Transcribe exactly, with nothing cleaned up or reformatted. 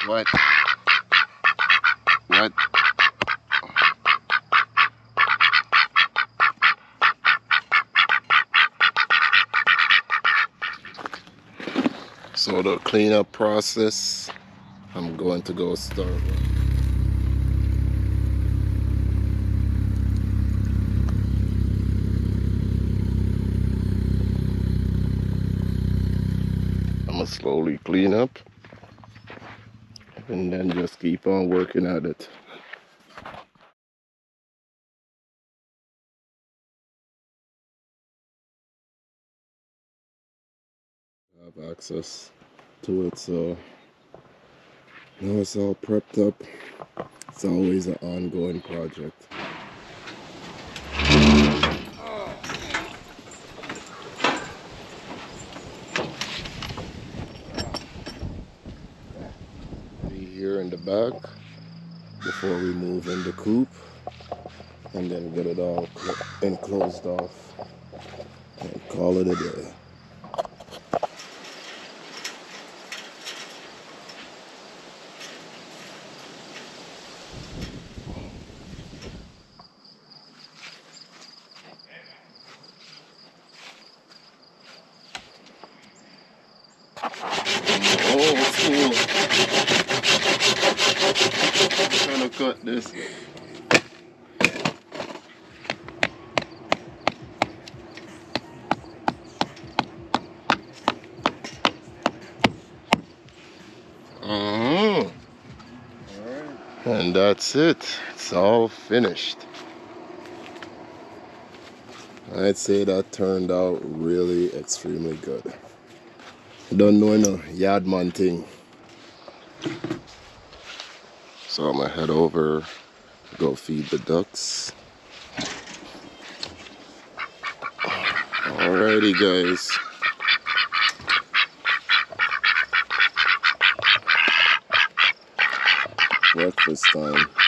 What? What? So the cleanup process, I'm going to go start. I'm gonna slowly clean up and then just keep on working at it. I have access to it, so now it's all prepped up. It's always an ongoing project. Be here in the back before we move in the coop, and then get it all enclosed off and call it a day. Oh, cool. I'm trying to cut this. Uh-huh. And that's it. It's all finished. I'd say that turned out really extremely good. I don't know no yard man thing. So I'm gonna head over, go feed the ducks. Alrighty guys. Breakfast time.